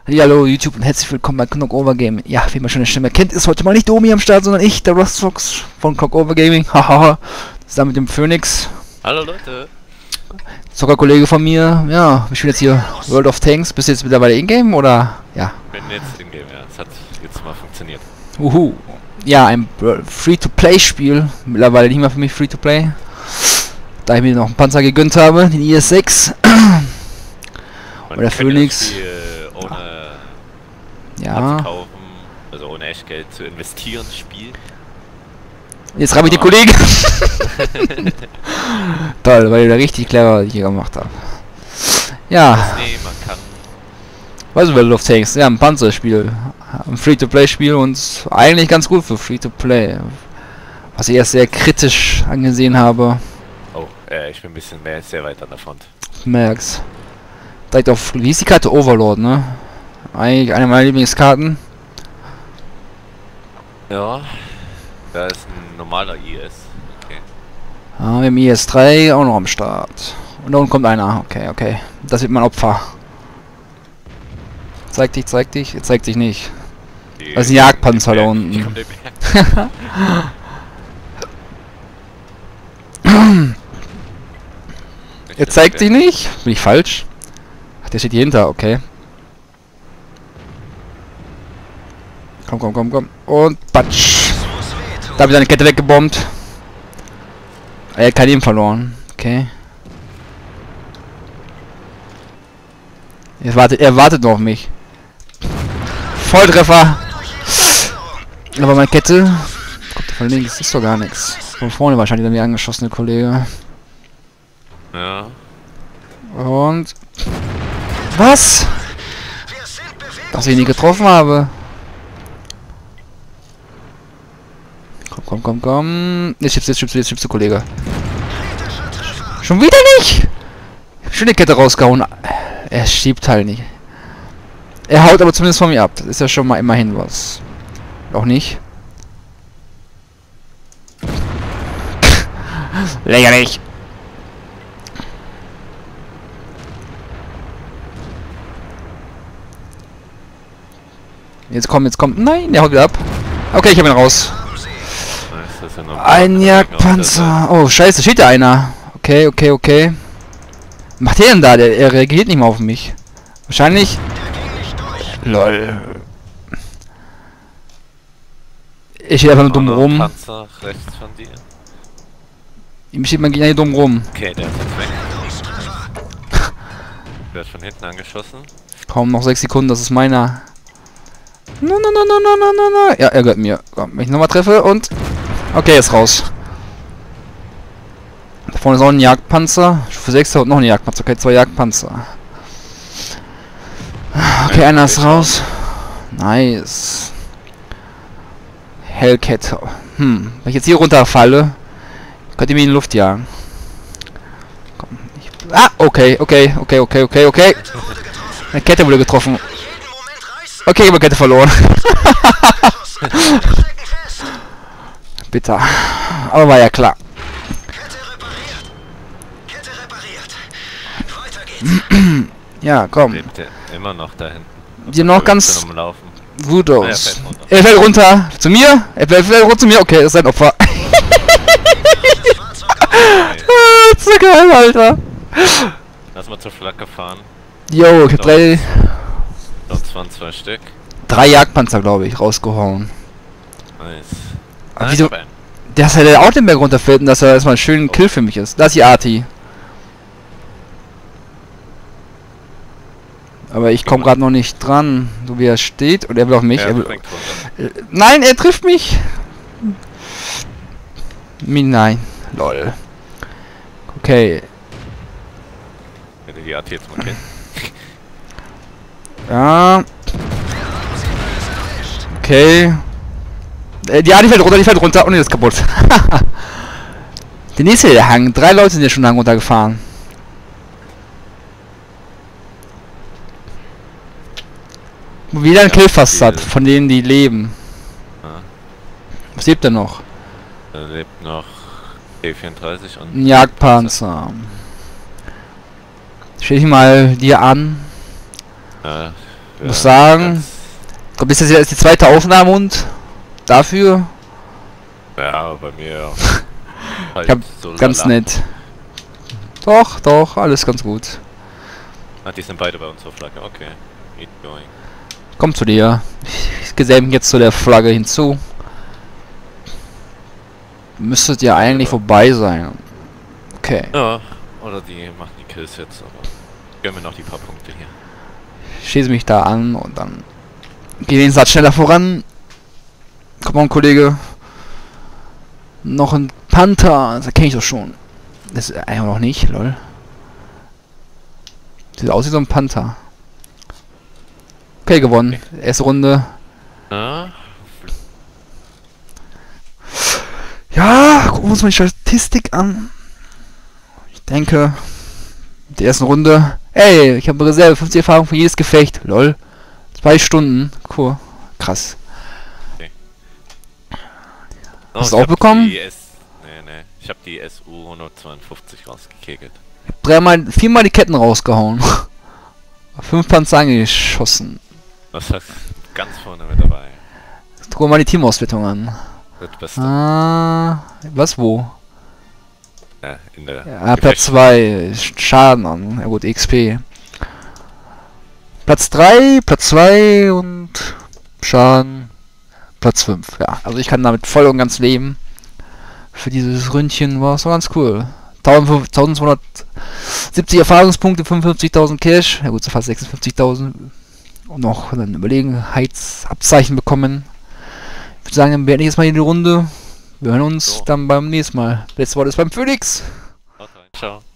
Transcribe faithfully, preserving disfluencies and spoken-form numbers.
Ja, hallo YouTube und herzlich willkommen bei Knock Over Gaming. Ja, wie man schon eine Stimme kennt, ist heute mal nicht Domi am Start, sondern ich, der Rustfox von Knock Over Gaming. Hahaha. Zusammen mit dem Phoenix. Hallo Leute. Zockerkollege von mir. Ja, wir spielen jetzt hier World of Tanks. Bist du jetzt mittlerweile in-game oder? Ja. Ich bin jetzt in-game, ja. Es hat jetzt mal funktioniert. Uhu. Ja, ein Free-to-Play-Spiel. Mittlerweile nicht mehr für mich Free-to-Play. Da ich mir noch einen Panzer gegönnt habe, den I S sechs. Man Oder Phoenix. Ohne Ja. zu kaufen, also ohne Echtgeld zu investieren, Spiel. Jetzt habe ich die Kollegen. Toll, weil ich da richtig clever hier gemacht habe. Ja. Nee, man kann. Was ist World of Tanks? Ja, ein Panzerspiel. Ein Free-to-Play-Spiel und eigentlich ganz gut für Free-to-Play. Was ich erst sehr kritisch angesehen habe. Oh, äh, ich bin ein bisschen mehr, sehr weit an der Front. Merk's. Direkt auf. Wie ist die Karte? Overlord, ne? Eigentlich eine meiner Lieblingskarten. Ja. Da ist ein normaler I S. Okay. Ah, wir haben I S drei auch noch am Start. Und da unten kommt einer. Okay, okay. Das wird mein Opfer. Zeig dich, zeig dich. Zeig dich nicht. Die, Das ist ein Jagdpanzer da unten. Er zeigt dich nicht? Bin ich falsch? Ach, der steht hier hinter, okay. Komm, komm, komm, komm. Und batsch. Da habe ich seine Kette weggebombt. Er hat kein Leben verloren. Okay. Er wartet, er wartet noch auf mich. Volltreffer. Aber meine Kette. Kommt von links, ist doch gar nichts. Von vorne wahrscheinlich dann mir angeschossene Kollege. Ja. Und. Was? Dass ich ihn nie getroffen habe. Komm, komm, komm, komm. Jetzt schiebst du, jetzt schiebst du, jetzt schiebst du, Kollege. Schon wieder nicht? Schön die Kette rausgehauen. Er schiebt halt nicht. Er haut aber zumindest von mir ab. Das ist ja schon mal immerhin was. Auch nicht. Lächerlich. Jetzt kommt, jetzt kommt. Nein, der haut wieder ab. Okay, ich hab ihn raus. Ein Jagdpanzer. Oh, scheiße, steht da einer. Okay, okay, okay. Was macht der denn da? Der, er reagiert nicht mehr auf mich. Wahrscheinlich. Lol. Ich stehe einfach nur dumm rum. Panzer rechts von dir. Ihm steht mein Gegner hier dumm rum. Okay, der ist jetzt weg. Der wird von hinten angeschossen. Kaum noch sechs Sekunden, das ist meiner. No, no, no, no, no, no, no, no. Ja, er gehört mir. Komm, wenn ich nochmal treffe und. Okay, ist raus. Da vorne ist auch ein Jagdpanzer. Stufe sechs und noch ein Jagdpanzer. Okay, zwei Jagdpanzer. Okay, einer ist raus. Nice. Hellcat. Hm, wenn ich jetzt hier runterfalle, könnt ihr mich in die Luft jagen. Komm, ich, ah, okay, okay, okay, okay, okay, okay. Eine Kette wurde getroffen. Okay, ich habe Kette verloren. Bitter. Aber war ja klar. Ja, komm. Lebt der immer noch da hinten. Die noch ganz umlaufen. gut aus. Ah, er fällt runter. Zu mir? Er fällt runter zu mir. Okay, das ist sein Opfer. Ah, so geil, Alter. Lass mal zur Flagge fahren. Jo, ich hab drei... Das waren zwei Stück. Drei Jagdpanzer, glaube ich, rausgehauen. Nice. Aber Nice, wieso... Ben. Dass er auch den Berg runterfällt und dass er erstmal einen schönen Kill für mich ist. Das ist die Arti. Aber ich komme gerade noch nicht dran, so wie er steht. Und er will auf mich. Ja, Er will, springt runter. äh, nein, er trifft mich. Mi- Nein. Lol. Okay. Wenn du die A T jetzt mal kennst. Ja. Okay. Äh, die Arti fällt runter, die fällt runter und die ist kaputt. Der nächste der Hang. Drei Leute sind ja schon den Hang runtergefahren. Wieder ein Ja, Kill fast viel. hat, von denen die leben. Ja. Was lebt er noch? Da lebt noch T vierunddreißig und Ein Jagdpanzer. Stell dich mal dir an. Äh, Ich muss sagen, kommt das jetzt die zweite Aufnahme und dafür. Ja, bei mir halt Ich hab so ganz lala. nett. Doch, doch, alles ganz gut. Ah, die sind beide bei unserer Flagge, okay. Keep going. Komm zu dir. Ich geselle mich jetzt zu der Flagge hinzu. Müsstet ja eigentlich vorbei sein. Okay. Ja, oder die machen die Kills jetzt, aber gönnen wir noch die paar Punkte hier. Ich schieße mich da an und dann gehen wir den Satz schneller voran. Komm on, Kollege. Noch ein Panther. Das kenne ich doch schon. Das ist einfach noch nicht, lol. Sieht aus wie so ein Panther. Okay, gewonnen. Erste Runde. Ah, Ja, gucken wir uns mal die Statistik an. Ich denke, die erste Runde. Ey, ich habe Reserve, fünfzig Erfahrung für jedes Gefecht. Lol. Zwei Stunden. Cool. Krass. oh, Hast du ich auch hab bekommen? Die S nee, nee. Ich habe die S U hundertzweiundfünfzig rausgekegelt. Dreimal, viermal die Ketten rausgehauen. Fünf Panzer angeschossen. Was heißt ganz vorne mit dabei? Guck mal die Teamauswertung an. Das Beste. Ah, was wo? Ja, in der Ja, Platz zwei, Schaden an. Ja gut, X P. Platz drei, Platz zwei und Schaden. Platz fünf. Ja, also ich kann damit voll und ganz leben. Für dieses Ründchen war es ganz cool. eintausendzweihundertsiebzig Erfahrungspunkte, fünfundfünfzigtausend Cash. Ja gut, so fast sechsundfünfzigtausend. Und noch ein Überlegenheitsabzeichen bekommen. Ich würde sagen, dann beende ich jetzt mal die Runde. Wir hören uns So. dann beim nächsten Mal. Letztes Wort ist beim Phoenix. Haut rein. Ciao.